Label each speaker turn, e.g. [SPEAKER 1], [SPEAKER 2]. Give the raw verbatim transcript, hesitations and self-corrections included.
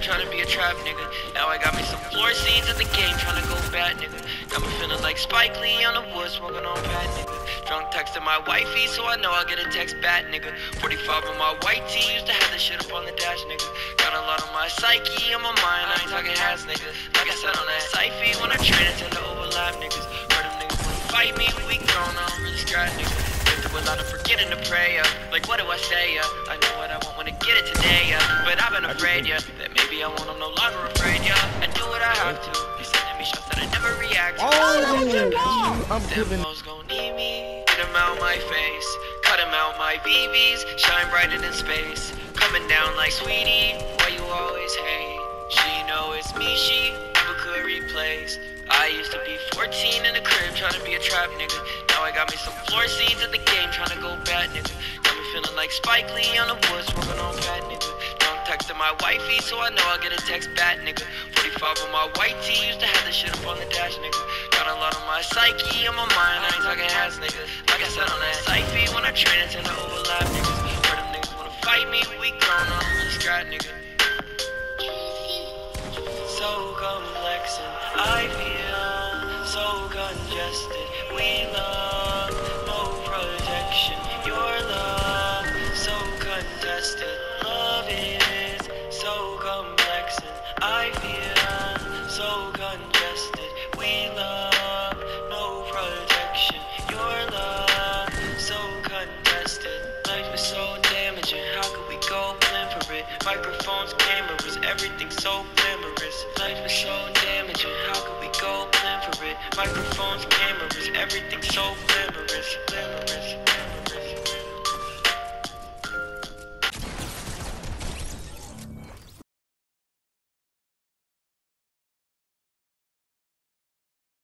[SPEAKER 1] trying to be a trap nigga. Now I got me some floor scenes in the game, trying to go bad nigga. Got me feeling like Spike Lee on the woods, smoking on pad nigga. Drunk texting my wifey, so I know I'll get a text back nigga. forty-five on my white tee, used to have this shit up on the dash nigga. Got a lot on my psyche, on my mind, I ain't talking has nigga. Like I said on that Syfy, when I train it tend to overlap niggas. Heard them niggas wanna fight me, we grown, I don't really scratch niggas. A lot of forgetting to pray, yeah. Like what do I say, yeah? I know what I want when I get it today, yeah. But I've been afraid, yeah, that maybe I won't, I'm no longer afraid, yeah. I do what I have to. They sending me shots that I never react to.
[SPEAKER 2] Oh, I'm
[SPEAKER 1] them hoes gon' need me. Get them out my face, cut them out my B Bs. Shine brighter than space, coming down like sweetie. Why you always hate? She know it's me, she never could replace. I used to be fourteen in the crib, trying to be a trap nigga. Now I got me some floor scenes in the game, trying to go bad nigga. Got me feeling like Spike Lee on the woods, smoking on pad nigga. Drunk texting my wifey, so I know I'll get a text back nigga. forty-five on my white tee, used to have this shit up on the dash nigga. Got a lot on my psyche, on my mind, I ain't talking ass nigga. Like I said on that Syfy, when I train it tend to overlap niggas. Heard them niggas wanna fight me, we grown, I don't really scratch nigga. So complex and I feel so congested. We love, no protection. Your love, so contested. Love is so complex and I feel so congested. We love, no protection. Your love, so contested. Life is so damaging. How could we go plan for it? Microphones, cameras, everything so glamorous. Life is so damaging. How could we go plan for it? Microphones, cameras, everything so glamorous, glamorous.